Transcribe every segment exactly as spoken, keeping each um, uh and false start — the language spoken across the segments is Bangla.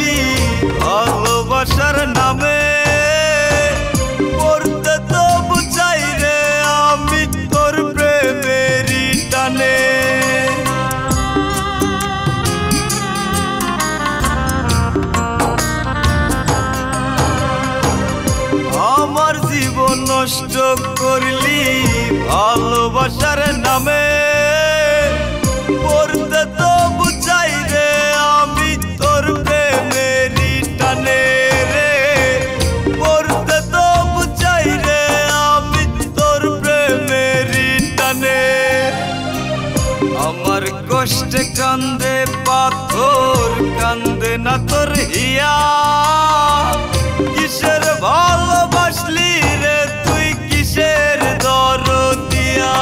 ভালোবাসার নামে পড়তে তো বুঝাই রে আমি তোর প্রেমেরই টানে। আমার জীবন নষ্ট করলি ভালোবাসার নামে পড়তে তো বুঝাই রে আমি তোর প্রেমেরই টানে রে। পড়তে তো বুঝাই রে আমি তোর প্রেমেরই টানে। আমার কষ্টে কান্দে পাথর কান্দে না তোর হিয়া। কিসের ভালোবাসলি রে তুই কিসের দরদিয়া।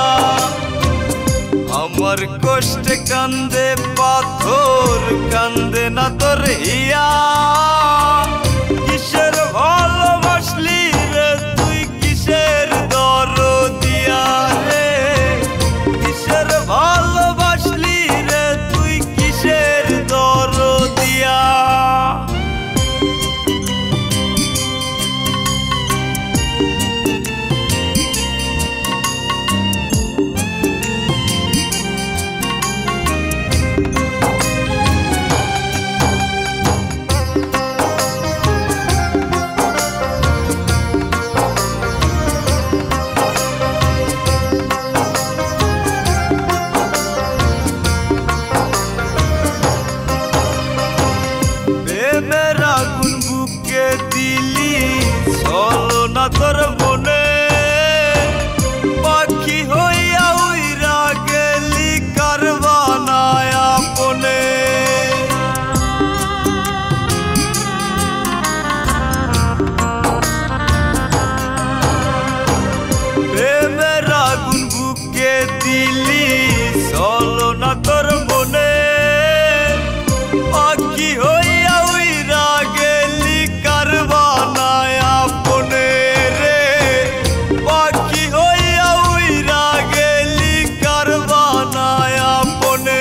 আমার কষ্টে কান্দে পাথর কান্দে না তোর হিয়া। কিসের ভালোবাসলি রে তুই কিসের দরদিয়া রে। কিসের ভালোবাসলি রে তুই কিসের দরদিয়া। প্রেমের আগুন বুকে দিলি চলো না তোর মনে। পাখি হইয়া উইরা গেলি কারবানায় আপনে। প্রেমের আগুন বুকে দিলি চলো না তোর মনে। পাখি হইয়া উইরা গেলি কারবানায় আপনে রে। পাখি হইয়া উইরা গেলি কারবানায় আপনে।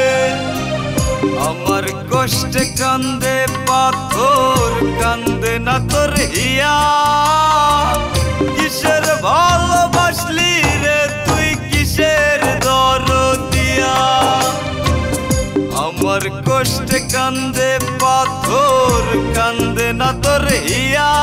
আমার কষ্টে কান্দে পাথর কান্দে না তোর হিয়া। কিসের ভালোবাসলি রে তুই কিসের দরদিয়া। আমার কষ্টে কান্দে পাথর কান্দে না তোর হিয়া।